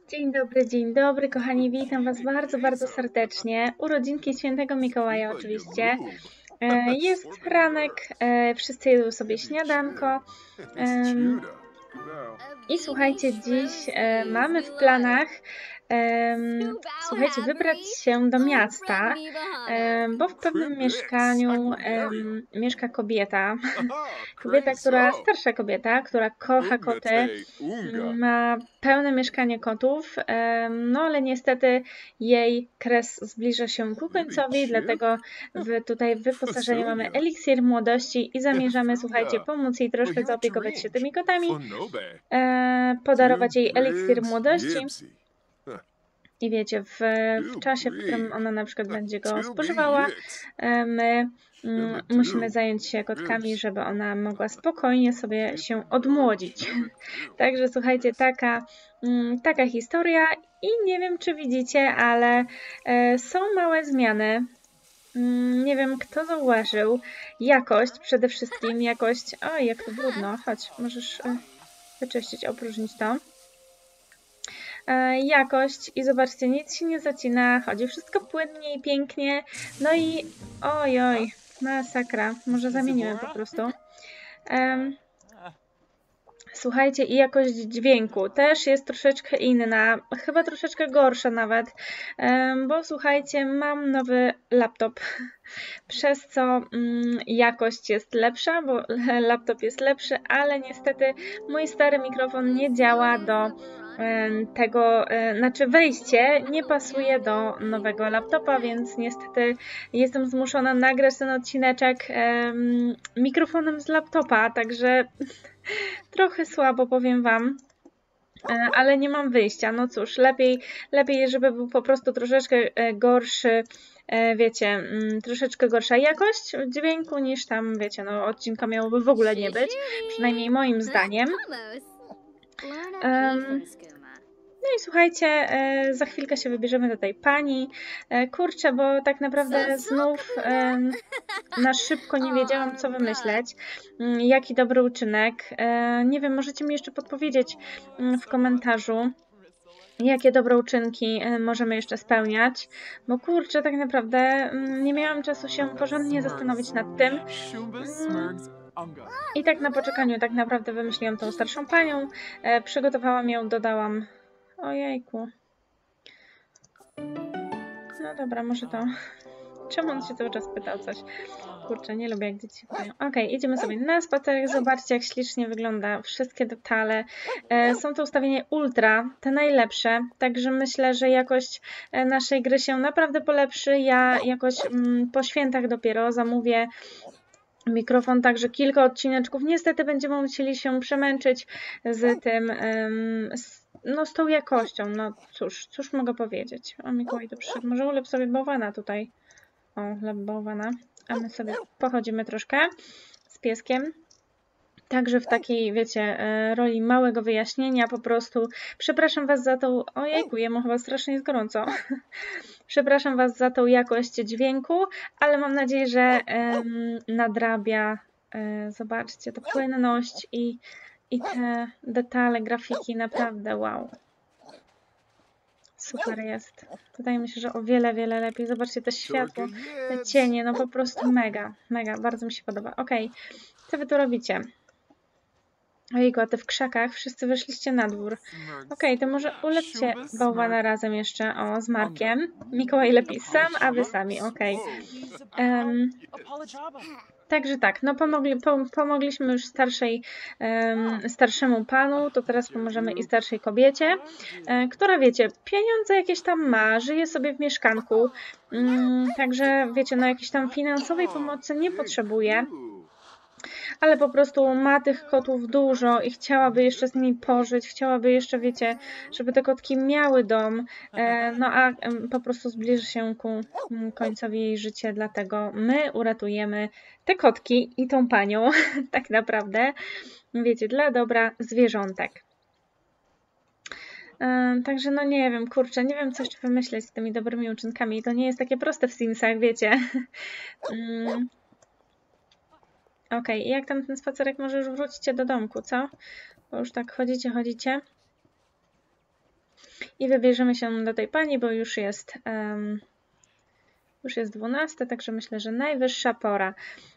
Dzień dobry, kochani, witam Was bardzo, bardzo serdecznie. Urodzinki Świętego Mikołaja oczywiście. Jest ranek, wszyscy jedzą sobie śniadanko. I słuchajcie, dziś mamy w planach, słuchajcie, wybrać się do miasta, bo w pewnym mieszkaniu mieszka kobieta. Starsza kobieta, która kocha koty, ma pełne mieszkanie kotów, no ale niestety jej kres zbliża się ku końcowi, dlatego tutaj w wyposażeniu mamy eliksir młodości i zamierzamy, słuchajcie, pomóc jej troszkę zaopiekować się tymi kotami, podarować jej eliksir młodości. I wiecie, w czasie, w którym ona na przykład będzie go spożywała, my musimy zająć się kotkami, żeby ona mogła spokojnie sobie się odmłodzić. Także słuchajcie, taka historia i nie wiem, czy widzicie, ale są małe zmiany. Nie wiem, kto zauważył. Jakość, przede wszystkim jakość... Oj, jak to brudno. Chodź, możesz wyczyścić, opróżnić to. Jakość i zobaczcie, nic się nie zacina, chodzi wszystko płynnie i pięknie, no i oj, masakra, może zamieniłem po prostu. Słuchajcie, i jakość dźwięku też jest troszeczkę inna, chyba troszeczkę gorsza nawet, bo słuchajcie, mam nowy laptop, przez co jakość jest lepsza, bo laptop jest lepszy, ale niestety mój stary mikrofon nie działa do tego, znaczy wejście nie pasuje do nowego laptopa, więc niestety jestem zmuszona nagrać ten odcineczek mikrofonem z laptopa, także trochę słabo, powiem Wam, ale nie mam wyjścia. No cóż, lepiej żeby był po prostu troszeczkę gorszy, wiecie, troszeczkę gorsza jakość dźwięku niż tam, wiecie, no odcinka miałoby w ogóle nie być, przynajmniej moim zdaniem. No i słuchajcie, za chwilkę się wybierzemy do tej pani. Kurczę, bo tak naprawdę znów na szybko nie wiedziałam, co wymyśleć. Jaki dobry uczynek. Nie wiem, możecie mi jeszcze podpowiedzieć w komentarzu, jakie dobre uczynki możemy jeszcze spełniać. Bo kurczę, tak naprawdę nie miałam czasu się porządnie zastanowić nad tym. I tak na poczekaniu tak naprawdę wymyśliłam tą starszą panią. Przygotowałam ją, dodałam... Ojejku. No dobra, może to... Czemu on się cały czas pytał coś? Kurczę, nie lubię jak dzieci się pytają. Okej, idziemy sobie na spacer. Zobaczcie, jak ślicznie wygląda. Wszystkie detale. Są to ustawienia ultra, te najlepsze. Także myślę, że jakość naszej gry się naprawdę polepszy. Ja jakoś po świętach dopiero zamówię mikrofon, także kilka odcineczków. Niestety będziemy musieli się przemęczyć z tym, no z tą jakością. No cóż mogę powiedzieć. O, Mikołaj to przyszedł. Może ulep sobie bałwana tutaj. O, chleb bałwana. A my sobie pochodzimy troszkę z pieskiem. Także w takiej, wiecie, roli małego wyjaśnienia po prostu przepraszam Was za tą... Ojejku, jemu chyba strasznie jest gorąco. Przepraszam Was za tą jakość dźwięku, ale mam nadzieję, że nadrabia, zobaczcie, ta płynność i te detale, grafiki, naprawdę wow. Super jest. Tutaj myślę, że o wiele lepiej. Zobaczcie te światło, te cienie, no po prostu mega, bardzo mi się podoba. Okej, co Wy tu robicie? Ojejku, a te w krzakach wszyscy wyszliście na dwór. Okej, to może ulepcie bałwana razem jeszcze, z Markiem. Mikołaj lepiej sam, a Wy sami, okej. Także tak, no pomogliśmy już starszemu panu, to teraz pomożemy i starszej kobiecie, która, wiecie, pieniądze jakieś tam ma, żyje sobie w mieszkanku, także, wiecie, no jakiejś tam finansowej pomocy nie potrzebuje, ale po prostu ma tych kotów dużo i chciałaby jeszcze z nimi pożyć, chciałaby jeszcze, wiecie, żeby te kotki miały dom, no a po prostu zbliży się ku końcowi jej życia, dlatego my uratujemy te kotki i tą panią, tak naprawdę, wiecie, dla dobra zwierzątek. Także no nie wiem, kurczę, nie wiem co jeszcze wymyśleć z tymi dobrymi uczynkami, to nie jest takie proste w Simsach, wiecie. Okej, i jak tam ten spacerek, może już wrócicie do domku, co? Bo już tak chodzicie. I wybierzemy się do tej pani, bo już jest 12, także myślę, że najwyższa pora.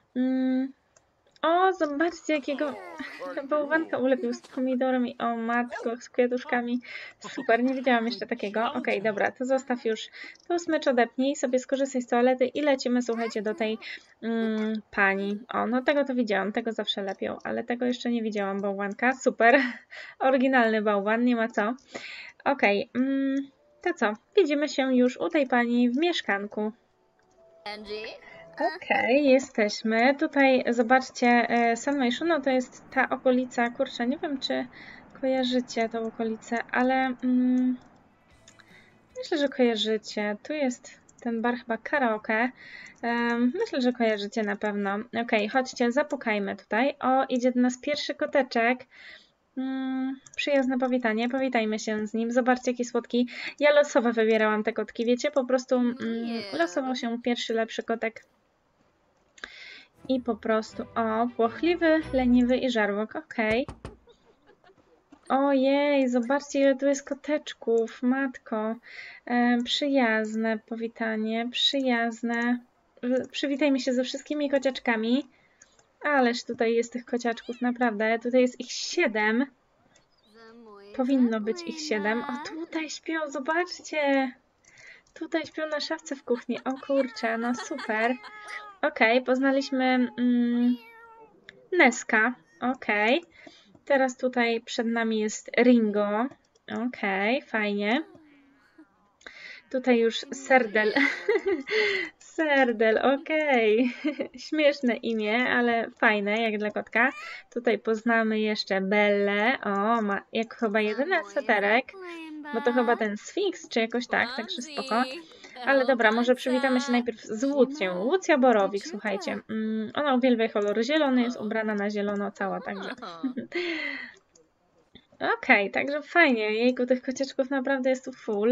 O, zobaczcie, jakiego bałwanka ulepił z pomidorem i o matko, z kwiatuszkami. Super, nie widziałam jeszcze takiego. Okej, dobra, to zostaw już. To smycz odepnij, sobie skorzystaj z toalety i lecimy, słuchajcie, do tej pani. O, no tego to widziałam, tego zawsze lepią, ale tego jeszcze nie widziałam, bałwanka. Super, oryginalny bałwan, nie ma co. Okej, to co? Widzimy się już u tej pani w mieszkanku. Okej, jesteśmy. Tutaj zobaczcie, San Myshuno to jest ta okolica, kurczę, nie wiem czy kojarzycie tą okolicę, ale myślę, że kojarzycie. Tu jest ten bar chyba karaoke. Myślę, że kojarzycie na pewno. Okej, chodźcie, zapukajmy tutaj. O, idzie do nas pierwszy koteczek. Przyjazne powitanie, powitajmy się z nim. Zobaczcie, jaki słodki. Ja losowo wybierałam te kotki, wiecie? Po prostu losował się pierwszy lepszy kotek. I po prostu, o, płochliwy, leniwy i żarłok, okej. Ojej, zobaczcie, ile tu jest koteczków, matko. Przyjazne powitanie, przyjazne. Przywitajmy się ze wszystkimi kociaczkami. Ależ tutaj jest tych kociaczków, naprawdę. Tutaj jest ich 7. Powinno być ich 7. O, tutaj śpią, zobaczcie. Tutaj śpią na szafce w kuchni. O kurczę, no super. Okej, poznaliśmy Neska. Okej. Teraz tutaj przed nami jest Ringo. Okej, fajnie. Tutaj już Serdel. Serdel, okej. Śmieszne imię, ale fajne, jak dla kotka. Tutaj poznamy jeszcze Bellę. O, ma jak chyba jedyny sweterek. Bo to chyba ten Sfinks, czy jakoś tak, także spoko. Ale dobra, może przywitamy się najpierw z Łucją. Łucja Borowik, słuchajcie. Ona uwielbia kolor zielony, jest ubrana na zielono cała, także. Okej, także fajnie. Jejku, tych kocieczków naprawdę jest tu full.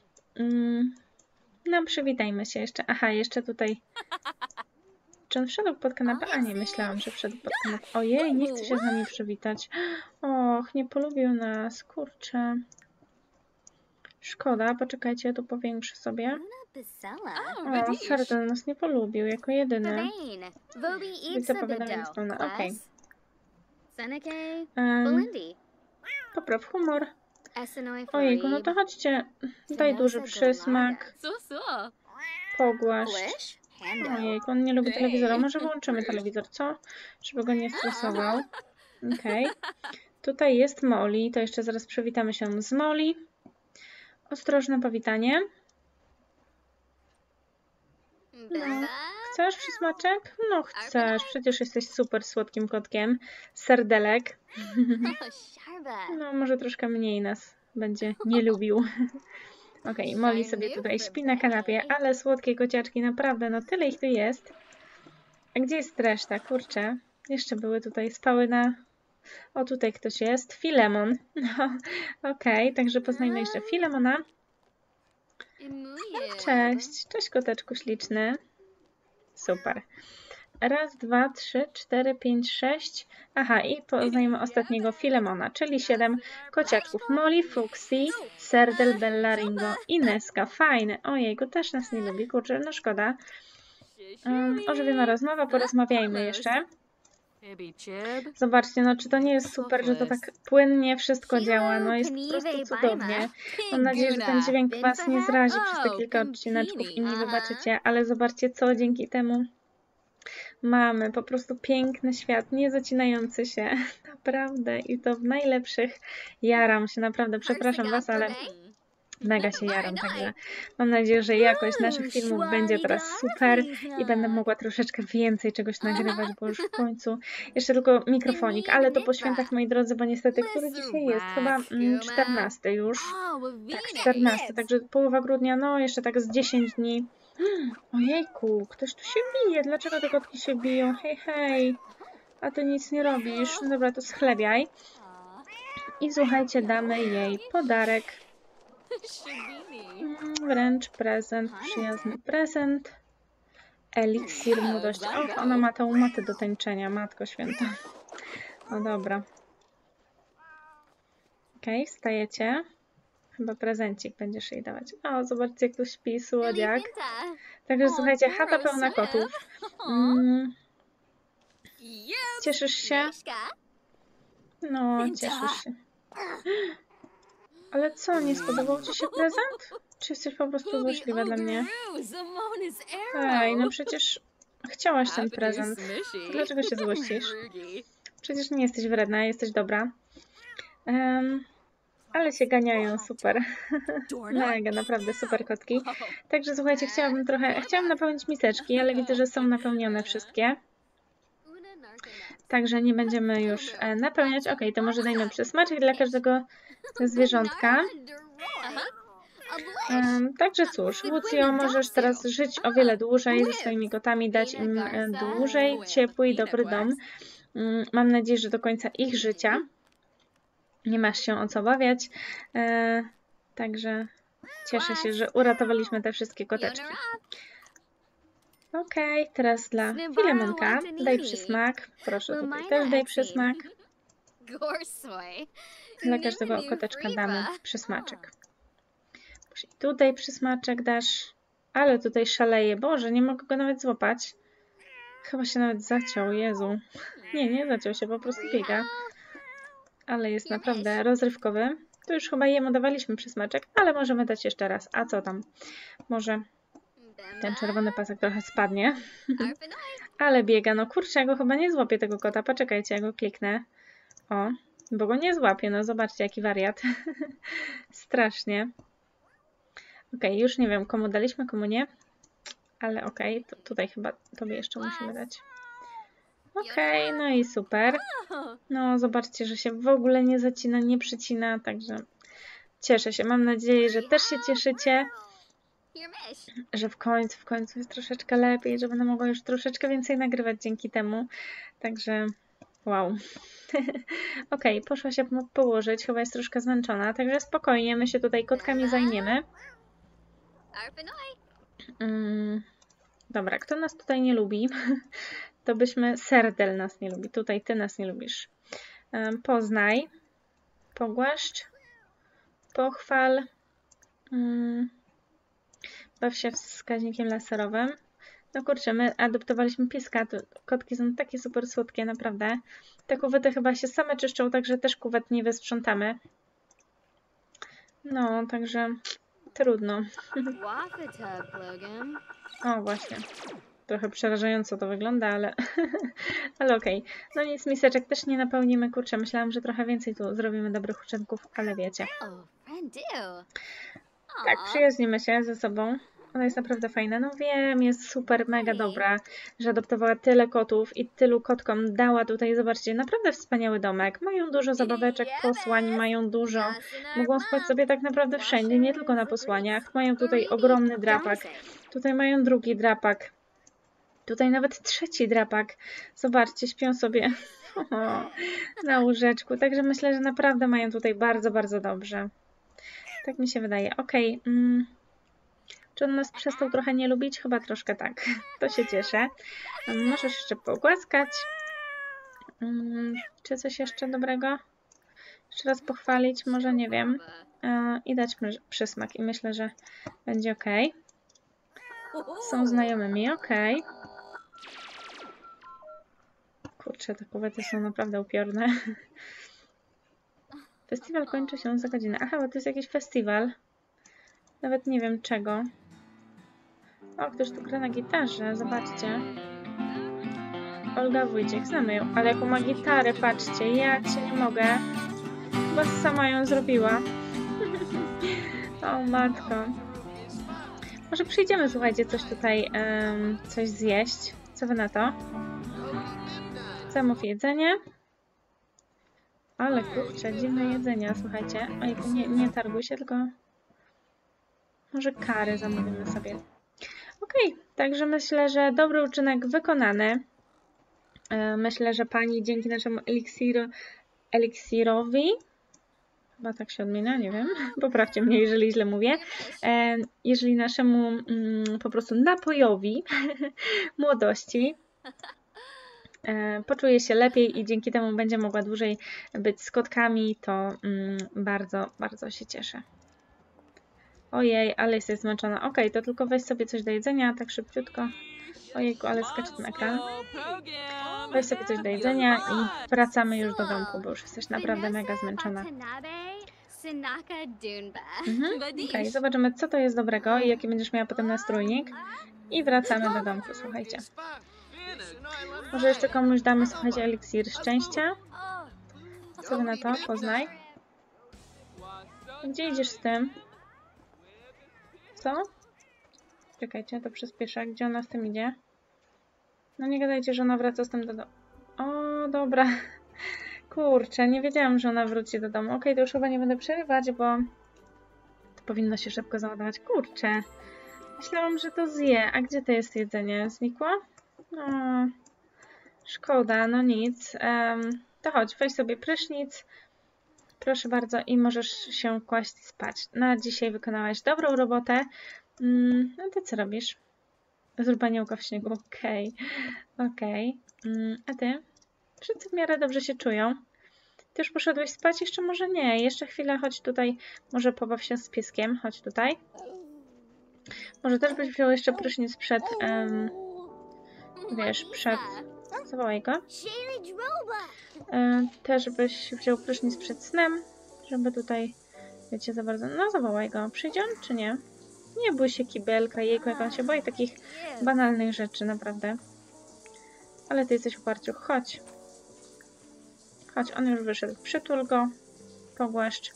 No, przywitajmy się jeszcze. Aha, jeszcze tutaj. Czy on wszedł pod kanapę? A nie, myślałam, że wszedł pod kanapę. Ojej, nie chce się z nami przywitać. Och, nie polubił nas, kurczę. Szkoda, poczekajcie, ja tu powiększę sobie. O, Serdel nas nie polubił jako jedyny. Wicepowiadanie spełna, okej. Popraw humor. Ojejku, no to chodźcie. Daj duży przysmak. Pogłaszcz. Ojejku, on nie lubi telewizora. Może włączymy telewizor, co? Żeby go nie stresował. Okej. Tutaj jest Molly. To jeszcze zaraz przywitamy się z Molly. Ostrożne powitanie. No. Chcesz przysmaczek? No chcesz. Przecież jesteś super słodkim kotkiem. Serdelek. No może troszkę mniej nas będzie nie lubił. Okej, Molly sobie tutaj śpi na kanapie, ale słodkie kociaczki, naprawdę, no tyle ich tu jest. A gdzie jest reszta? Kurczę. Jeszcze były tutaj, spały na... O, tutaj ktoś jest. Filemon. No, okej, także poznajmy jeszcze Filemona. Cześć. Cześć, koteczku śliczny. Super. Raz, 2, 3, 4, 5, 6. Aha, i poznajmy ostatniego Filemona, czyli 7 kociaczków. Molly, Fuxie, Serdel, Bella, Ringo i Neska. Fajne. Ojejku, też nas nie lubi. Kurczę, no szkoda. Ożywiona rozmowa, porozmawiajmy jeszcze. Zobaczcie, no czy to nie jest super, że to tak płynnie wszystko działa. No jest po prostu cudownie. Mam nadzieję, że ten dźwięk was nie zrazi przez te kilka odcineczków i nie wybaczycie, ale zobaczcie, co dzięki temu mamy. Po prostu piękny świat, nie zacinający się. Naprawdę. I to w najlepszych. Jaram się, naprawdę. Przepraszam was, ale mega się jaram. Także mam nadzieję, że jakość naszych filmów będzie teraz super i będę mogła troszeczkę więcej czegoś nagrywać, bo już w końcu jeszcze tylko mikrofonik, ale to po świętach, moi drodzy, bo niestety, który dzisiaj jest? Chyba 14 już. Tak, 14, także połowa grudnia, no jeszcze tak z 10 dni. Ojejku, ktoś tu się bije. Dlaczego te kotki się biją? Hej, hej. A ty nic nie robisz. No dobra, to schlebiaj. I słuchajcie, damy jej podarek. Wręcz prezent, przyjazny prezent. Eliksir młodości. Och, ona ma tą matę do tańczenia, matko święta. No dobra. Okej, wstajecie. Chyba prezencik będziesz jej dawać. O, zobaczcie, jak tu śpi słodziak. Także słuchajcie, chata pełna kotów. Cieszysz się? No, cieszysz się. Ale co, nie spodobał ci się prezent? Czy jesteś po prostu złośliwa dla mnie? Ej, no przecież chciałaś ten prezent. Dlaczego się złościsz? Przecież nie jesteś wredna, jesteś dobra. Ale się ganiają, super. Mega, naprawdę super kotki. Także słuchajcie, chciałam napełnić miseczki, ale widzę, że są napełnione wszystkie. Także nie będziemy już napełniać. Ok, to może dajmy przysmaczek dla każdego zwierzątka. Także cóż, Lucio, możesz teraz żyć o wiele dłużej ze swoimi kotami, dać im dłużej ciepły i dobry dom. Mam nadzieję, że do końca ich życia. Nie masz się o co obawiać. Także cieszę się, że uratowaliśmy te wszystkie koteczki. Okej, teraz dla Filemonka daj przysmak. Proszę, tutaj też daj przysmak. Dla każdego koteczka damy przysmaczek. Tutaj przysmaczek dasz. Ale tutaj szaleje. Boże, nie mogę go nawet złapać. Chyba się nawet zaciął, Jezu. Nie zaciął się, po prostu biega. Ale jest naprawdę rozrywkowy. To już chyba jemu dawaliśmy przysmaczek, ale możemy dać jeszcze raz. A co tam? Może ten czerwony pasek trochę spadnie. Ale biega. No kurczę, ja go chyba nie złapię tego kota. Poczekajcie, ja go kliknę. O, bo go nie złapię. No zobaczcie, jaki wariat. Strasznie. Okej, już nie wiem, komu daliśmy, komu nie. Ale okej, tutaj chyba tobie jeszcze musimy dać. Okej, no i super. No, zobaczcie, że się w ogóle nie zacina, nie przycina, także cieszę się. Mam nadzieję, że też się cieszycie, że w końcu jest troszeczkę lepiej, że będę mogła już troszeczkę więcej nagrywać dzięki temu. Także wow. Okej, poszła się położyć, chyba jest troszkę zmęczona, także spokojnie, my się tutaj kotkami zajmiemy. Dobra, kto nas tutaj nie lubi? To byśmy... Serdel nas nie lubi. Tutaj ty nas nie lubisz. Poznaj. Pogłaszcz. Pochwal. Baw się wskaźnikiem laserowym. No kurczę, my adoptowaliśmy pieska. Kotki są takie super słodkie, naprawdę. Te kuwety chyba się same czyszczą, także też kuwet nie wysprzątamy. No, także trudno. O, właśnie. Trochę przerażająco to wygląda, ale, ale okej. No nic, miseczek też nie napełnimy. Kurczę, myślałam, że trochę więcej tu zrobimy dobrych uczynków, ale wiecie. Tak, przyjaźnimy się ze sobą. Ona jest naprawdę fajna. No wiem, jest super, mega dobra, że adoptowała tyle kotów i tylu kotkom dała tutaj, zobaczcie, naprawdę wspaniały domek. Mają dużo zabaweczek, posłań, mają dużo. Mogą spać sobie tak naprawdę wszędzie, nie tylko na posłaniach. Mają tutaj ogromny drapak. Tutaj mają drugi drapak. Tutaj nawet trzeci drapak. Zobaczcie, śpią sobie na łóżeczku. Także myślę, że naprawdę mają tutaj bardzo, bardzo dobrze. Tak mi się wydaje. Okej. Czy on nas przestał trochę nie lubić? Chyba troszkę tak. To się cieszę. Możesz jeszcze pogłaskać. Czy coś jeszcze dobrego? Jeszcze raz pochwalić? Może nie wiem. I dać przysmak. I myślę, że będzie ok. Są znajomymi. Ok. Kurczę, te kuwety są naprawdę upiorne. Festiwal kończy się za godzinę. Aha, bo to jest jakiś festiwal. Nawet nie wiem czego. O, ktoś tu gra na gitarze, zobaczcie. Olga Wójcik, znamy ją. Ale jaką ma gitarę, patrzcie, ja cię nie mogę. Chyba sama ją zrobiła. O matko. Może przyjdziemy, słuchajcie, coś tutaj, coś zjeść. Co wy na to? Zamów jedzenie. Ale kurczę, dziwne jedzenia, słuchajcie. Ojku, nie targuj się, tylko może kary zamówimy sobie. Okej, także myślę, że dobry uczynek wykonany. Myślę, że pani dzięki naszemu eliksirowi, chyba tak się odmienia, nie wiem, poprawcie mnie, jeżeli źle mówię, jeżeli naszemu po prostu napojowi młodości poczuje się lepiej i dzięki temu będzie mogła dłużej być z kotkami, to bardzo, bardzo się cieszę. Ojej, ale jesteś zmęczona. Okej, to tylko weź sobie coś do jedzenia, tak szybciutko. Ojejku, ale skacze ten ekran. Weź sobie coś do jedzenia i wracamy już do domku, bo już jesteś naprawdę mega zmęczona. Okej, zobaczymy, co to jest dobrego i jaki będziesz miała potem nastrójnik. I wracamy do domku, słuchajcie. Może jeszcze komuś damy, słuchajcie, eliksir szczęścia. Co wy na to? Poznaj. Gdzie idziesz z tym? Co? Czekajcie, to przyspieszę. Gdzie ona z tym idzie? No nie gadajcie, że ona wraca z tym do domu. O, dobra. Kurczę, nie wiedziałam, że ona wróci do domu. Okej, to już chyba nie będę przerywać, bo to powinno się szybko załadować. Kurczę. Myślałam, że to zje. A gdzie to jest jedzenie? Znikło? O, szkoda, no nic. To chodź, weź sobie prysznic. Proszę bardzo i możesz się kłaść spać. Na dzisiaj wykonałaś dobrą robotę. No ty co robisz? Zrób aniołka w śniegu. Okej. A ty? Wszyscy w miarę dobrze się czują. Ty już poszedłeś spać? Jeszcze może nie. Jeszcze chwilę chodź tutaj. Może pobaw się z pieskiem. Chodź tutaj. Może też byś wziął jeszcze prysznic przed... wiesz, przed... Zawołaj go. Też byś wziął prysznic przed snem. Żeby tutaj... Wiecie, za bardzo... No zawołaj go. Przyjdzie on czy nie? Nie bój się kibelka, jejku, jak on się boi takich banalnych rzeczy, naprawdę. Ale ty jesteś uparciuch. Chodź. Chodź, on już wyszedł. Przytul go. Pogłaszcz.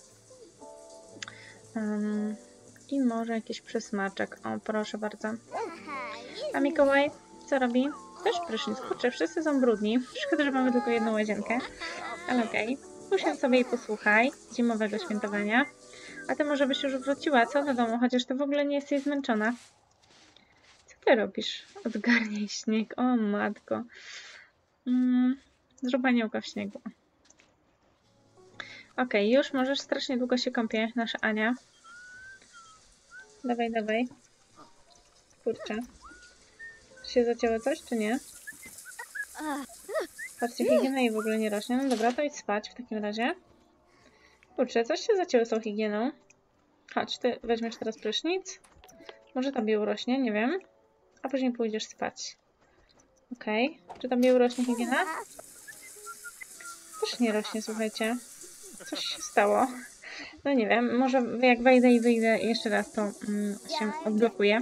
I może jakiś przysmaczek. O, proszę bardzo. A Mikołaj co robi? Też prysznic. Kurczę, wszyscy są brudni. Szkoda, że mamy tylko jedną łazienkę. Ale okej. Usiądź sobie i posłuchaj zimowego świętowania. A ty może byś już wróciła, co do domu? Chociaż ty w ogóle nie jesteś zmęczona. Co ty robisz? Odgarnij śnieg. O matko. Zrób aniołka w śniegu. Okej, już możesz. Strasznie długo się kąpie nasza Ania. Dawaj, dawaj. Kurczę. Czy się zacięło coś, czy nie? Patrzcie, higiena jej w ogóle nie rośnie. No dobra, to idź spać w takim razie. Kurczę, coś się zacięło z tą higieną. Chodź, ty weźmiesz teraz prysznic. Może tobie urośnie, nie wiem. A później pójdziesz spać. Okej. Czy tobie urośnie higiena? Też nie rośnie, słuchajcie. Coś się stało. No nie wiem, może jak wejdę i wyjdę jeszcze raz, to się odblokuje.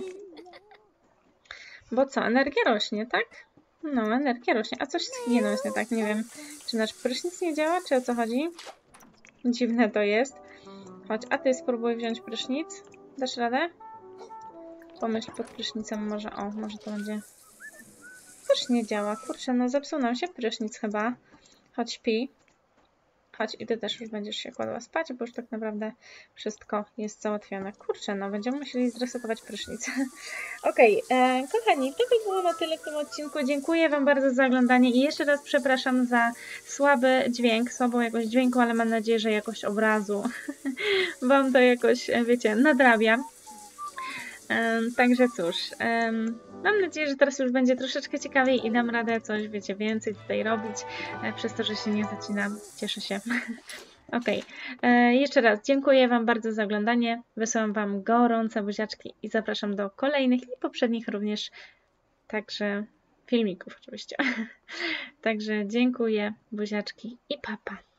Bo co, energia rośnie, tak? No, energia rośnie. A coś z higieną jest nie tak, nie wiem. Czy nasz prysznic nie działa, czy o co chodzi? Dziwne to jest. Chodź, a ty spróbuj wziąć prysznic. Dasz radę? Pomyśl pod prysznicem może, o, może to będzie... Też nie działa, kurczę, no zepsuł nam się prysznic chyba. Chodź, śpi. Chodź i ty też już będziesz się kładła spać, bo już tak naprawdę wszystko jest załatwione. Kurczę, no będziemy musieli zresetować prysznic. Okej, kochani, to by było na tyle w tym odcinku. Dziękuję wam bardzo za oglądanie i jeszcze raz przepraszam za słaby dźwięk, słabą jakość dźwięku, ale mam nadzieję, że jakość obrazu wam to jakoś, wiecie, nadrabia. Także cóż, mam nadzieję, że teraz już będzie troszeczkę ciekawiej i dam radę coś, wiecie, więcej tutaj robić, przez to, że się nie zacinam. Cieszę się. Okej, jeszcze raz dziękuję wam bardzo za oglądanie, wysyłam wam gorące buziaczki i zapraszam do kolejnych i poprzednich również, także filmików oczywiście. Także dziękuję, buziaczki i pa pa.